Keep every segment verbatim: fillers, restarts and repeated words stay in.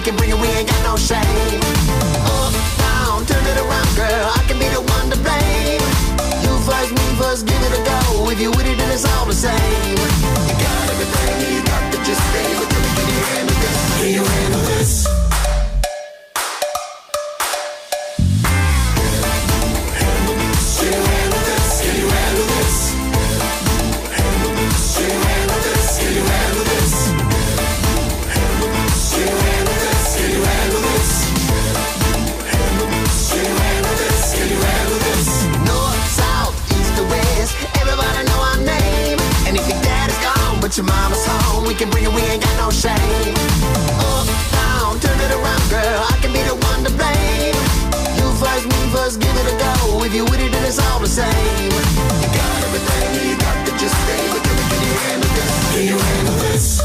can bring it, we ain't got no shame. Up, down, turn it around, girl, I can be the one to blame. You first, me first, give it a go. If you with it, then it's all the same. You got everything, you got to just stay with me. Can you handle this? Can you handle this? But your mama's home, we can bring it, we ain't got no shame. Up, down, turn it around, girl, I can be the one to blame. You first, me first, give it a go. If you with it, then it's all the same. You got everything, you got to just stay with me. Can you handle this? Can you handle this?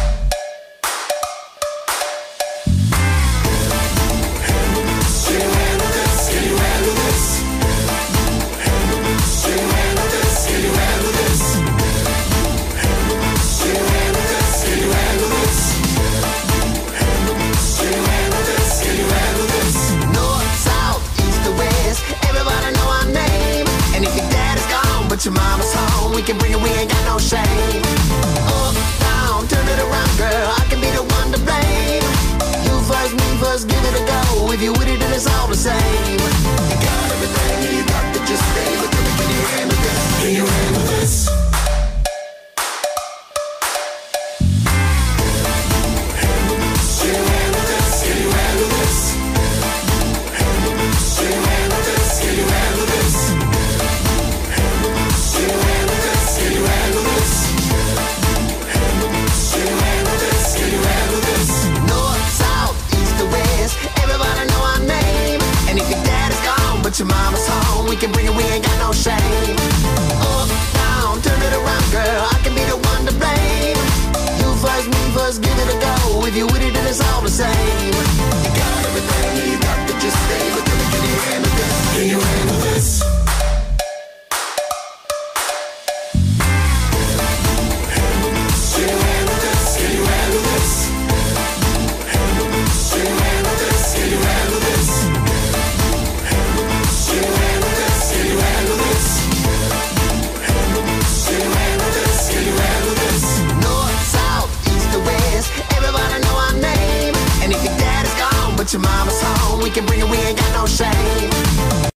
But your mama's home, we can bring it, we ain't got no shame. Up, down, turn it around, girl, I can be the one to blame. You first, me first, give it a go. If you with it, then it's all the same. You got everything, you got to just stay with me. Can you handle this? Can you handle this? But your mama's home, we can bring it, we ain't got no shame. Up, down, turn it around, girl, I can be the one to blame. You first, me first, give it a go. If you with it, then it's all the same. You got everything, you got to just stay with me. Can you handle this? Can you handle this? But your mama's home, we can bring it, we ain't got no shame.